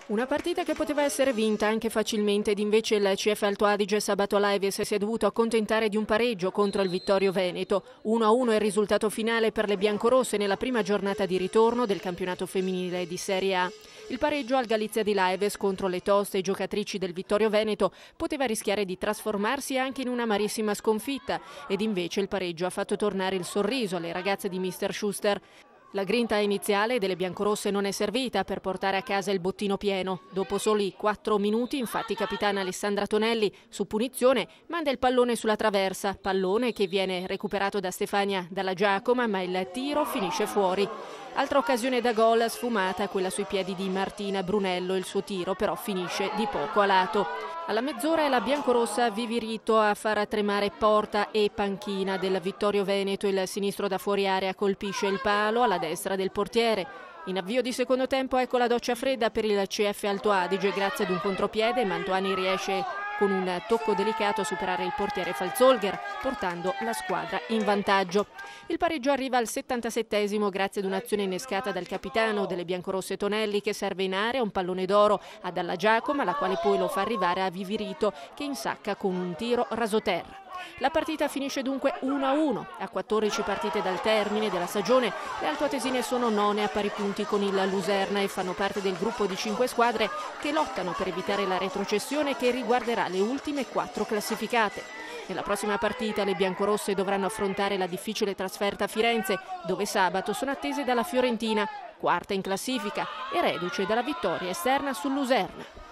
Una partita che poteva essere vinta anche facilmente ed invece il CF Alto Adige sabato all'Aeves si è dovuto accontentare di un pareggio contro il Vittorio Veneto. 1-1 è il risultato finale per le biancorosse nella prima giornata di ritorno del campionato femminile di Serie A. Il pareggio al Galizia di L'Aeves contro le toste giocatrici del Vittorio Veneto poteva rischiare di trasformarsi anche in un'amarissima sconfitta ed invece il pareggio ha fatto tornare il sorriso alle ragazze di Mr. Schuster. La grinta iniziale delle biancorosse non è servita per portare a casa il bottino pieno. Dopo soli 4 minuti, infatti, capitana Alessandra Tonelli, su punizione, manda il pallone sulla traversa. Pallone che viene recuperato da Stefania Dalla Giacomo, ma il tiro finisce fuori. Altra occasione da gol sfumata, quella sui piedi di Martina Brunello. Il suo tiro però finisce di poco a lato. Alla mezz'ora è la biancorossa Vivirito a far tremare porta e panchina del Vittorio Veneto. Il sinistro da fuori area colpisce il palo alla destra del portiere. In avvio di secondo tempo ecco la doccia fredda per il CF Alto Adige. Grazie ad un contropiede Mantuani riesce con un tocco delicato a superare il portiere Falzolger, portando la squadra in vantaggio. Il pareggio arriva al 77esimo grazie ad un'azione innescata dal capitano delle biancorosse Tonelli, che serve in area un pallone d'oro a Dalla Giacomo, la quale poi lo fa arrivare a Vivirito, che insacca con un tiro rasoterra. La partita finisce dunque 1-1. A 14 partite dal termine della stagione, le altoatesine sono none a pari punti con il Luserna e fanno parte del gruppo di 5 squadre che lottano per evitare la retrocessione che riguarderà le ultime 4 classificate. Nella prossima partita le biancorosse dovranno affrontare la difficile trasferta a Firenze, dove sabato sono attese dalla Fiorentina, quarta in classifica e reduce dalla vittoria esterna sul Luserna.